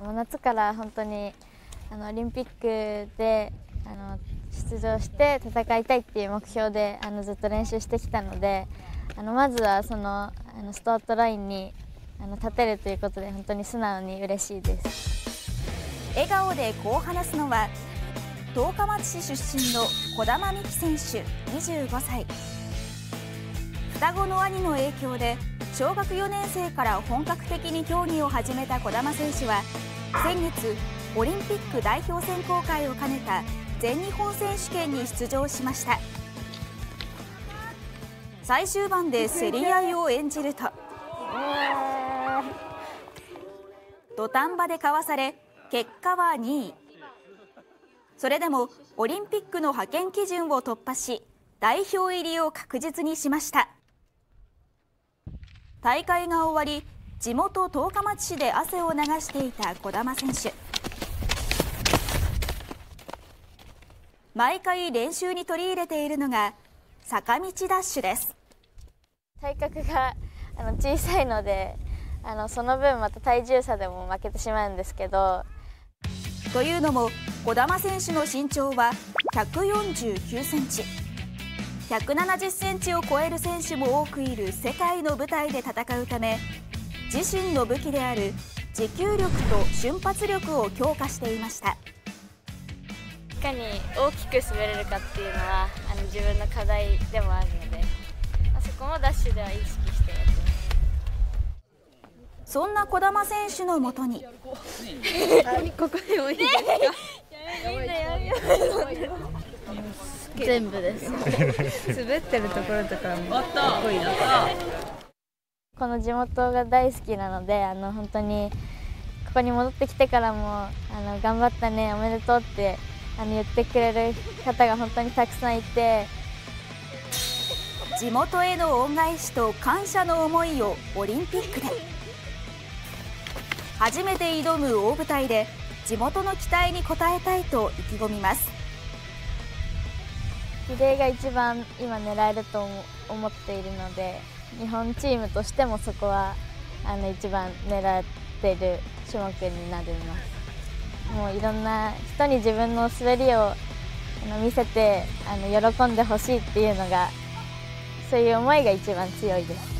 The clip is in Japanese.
夏から本当にオリンピックで出場して戦いたいっていう目標でずっと練習してきたので、まずはそのスタートラインに立てるということで本当に素直に嬉しいです。 笑顔でこう話すのは十日町市出身の児玉美希選手25歳。双子の兄の影響で小学4年生から本格的に競技を始めた児玉選手は先月オリンピック代表選考会を兼ねた全日本選手権に出場しました。最終盤で競り合いを演じると土壇場でかわされ結果は2位。それでもオリンピックの派遣基準を突破し代表入りを確実にしました。大会が終わり地元十日町市で汗を流していた児玉選手。毎回練習に取り入れているのが坂道ダッシュです。 体格が小さいのでその分また体重差でも負けてしまうんですけど。 というのも児玉選手の身長は149センチ。170センチを超える選手も多くいる世界の舞台で戦うため、自身の武器である持久力と瞬発力を強化していました。 いかに大きく滑れるかっていうのは自分の課題でもあるので、そこもダッシュでは意識してやってます。 そんな児玉選手のもとにここでもいいですか？ 全部です。 滑ってるところとかもかっこいいな。 この地元が大好きなので本当にここに戻ってきてからも頑張ったねおめでとうって言ってくれる方が本当にたくさんいて、 地元への恩返しと感謝の思いをオリンピックで初めて挑む大舞台で地元の期待に応えたいと意気込みます。 リレーが一番今狙えると思っているので、日本チームとしてもそこは一番狙っている種目になります。もういろんな人に自分の滑りを見せて喜んでほしいっていうのが、そういう思いが一番強いです。